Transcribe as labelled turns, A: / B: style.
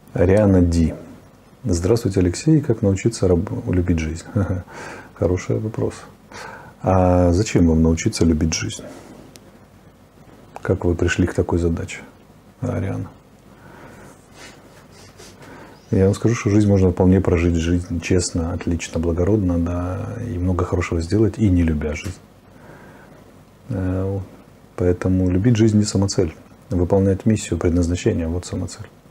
A: Ариана Ди. Здравствуйте, Алексей. Как научиться любить жизнь? Хороший вопрос. А зачем вам научиться любить жизнь? Как вы пришли к такой задаче, Ариана? Я вам скажу, что жизнь можно вполне прожить, жизнь честно, отлично, благородно, да, и много хорошего сделать, и не любя жизнь. Поэтому любить жизнь не самоцель. Выполнять миссию, предназначение – вот самоцель.